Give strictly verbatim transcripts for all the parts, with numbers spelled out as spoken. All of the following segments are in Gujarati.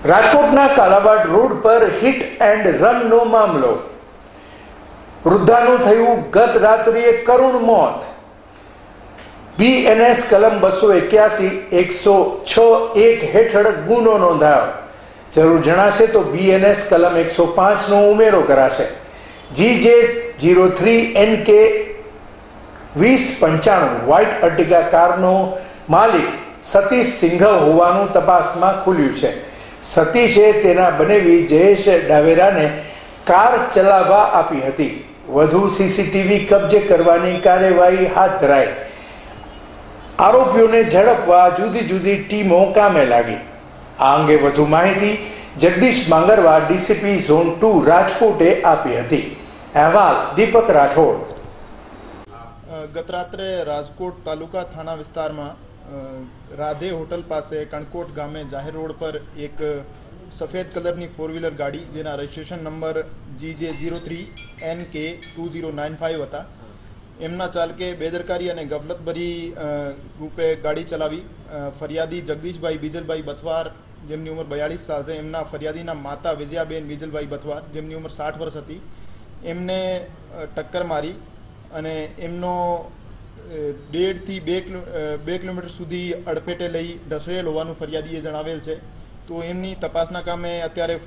રાજકોટના કાલાવાડ રોડ પર હિટ એન્ડ રનનો મામલો। વૃદ્ધાનું થયું ગત રાત્રિએ કરુણ મોત। બીએનએસ કલમ બસો એક્યાસી એકસો છ એક હેઠળ ગુનો નોંધાયો। જરૂર જણાશે તો બીએનએસ કલમ એકસો પાંચ નો ઉમેરો કરાશે। જીજે જીરો થ્રી એન કે વીસ પંચાણું વ્હાઇટ અર્ટિગા કારનો માલિક સતીશ સિંઘલ હોવાનું તપાસમાં ખુલ્યું છે। સતીશે તેના બનેવી જયેશ ડાવેરાને કાર ચલાવવા આપી હતી। વધુ સીસીટીવી કબજે કરવાની કાર્યવાહી હાથ ધરાઈ। આરોપીઓને ઝડપવા જુદી જુદી ટીમો કામે લાગી। આ અંગે વધુ માહિતી Jagdish Mangarva DCP zone two રાજકોટે આપી હતી। અહેવાલ દીપક રાઠોડ। ગત રાત્રે રાજકોટ તાલુકા થાણા વિસ્તારમાં રાધે હોટલ પાસે કણકોટ ગામે જાહેર રોડ પર એક સફેદ કલરની ફોર વ્હીલર ગાડી જેના registration number G J zero three N K two zero nine five હતા, એમના ચાલકે બેદરકારી અને ગફલતભરી રૂપે ગાડી ચલાવી ફરિયાદી જગદીશભાઈ બીજલભાઈ બથવાર, જેમની ઉંમર બયાળીસ સાલ છે, એમના ફરિયાદીના માતા વિજયાબેન બીજલભાઈ બથવાર, જેમની ઉંમર સાઠ વર્ષ હતી, એમને ટક્કર મારી અને એમનો ડેઢથી બે કિલો બે કિલોમીટર સુધી અડફેટે લઈ ઢસડેલ હોવાનું ફરિયાદીએ જણાવેલ છે। તો એમની તપાસના કામે અત્યારે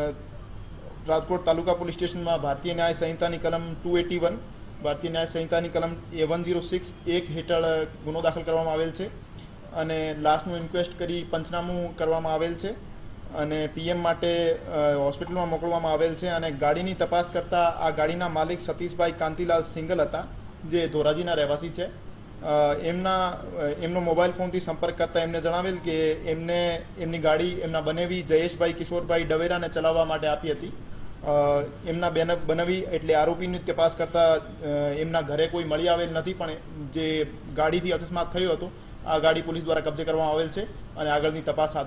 રાજકોટ તાલુકા પોલીસ સ્ટેશનમાં ભારતીય ન્યાય સંહિતાની કલમ ટુ એટી વન ભારતીય ન્યાય સંહિતાની કલમ એ વન ઝીરો સિક્સ એક હેઠળ ગુનો દાખલ કરવામાં આવેલ છે અને લાશનું ઇન્ક્વેસ્ટ કરી પંચનામું કરવામાં આવેલ છે અને પીએમ માટે હોસ્પિટલમાં મોકલવામાં આવેલ છે અને ગાડીની તપાસ કરતાં આ ગાડીના માલિક સતીશભાઈ કાંતિલાલ સિંગલ હતા, જે ધોરાજીના રહેવાસી છે। એમના એમનો મોબાઈલ ફોનથી સંપર્ક કરતાં એમને જણાવેલ કે એમને એમની ગાડી એમના બનેવી જયેશભાઈ કિશોરભાઈ ડવેરાને ચલાવવા માટે આપી હતી। એમના બેન બનેવી એટલે આરોપીની તપાસ કરતાં એમના ઘરે કોઈ મળી આવેલ નથી, પણ જે ગાડીથી અકસ્માત થયો હતો આ ગાડી પોલીસ દ્વારા કબજે કરવામાં આવેલ છે અને આગળની તપાસ